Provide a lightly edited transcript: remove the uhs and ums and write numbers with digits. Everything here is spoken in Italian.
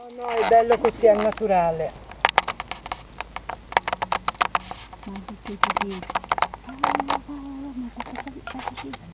No, no, è bello che sia naturale. Ma che ti dici? Ma che cosa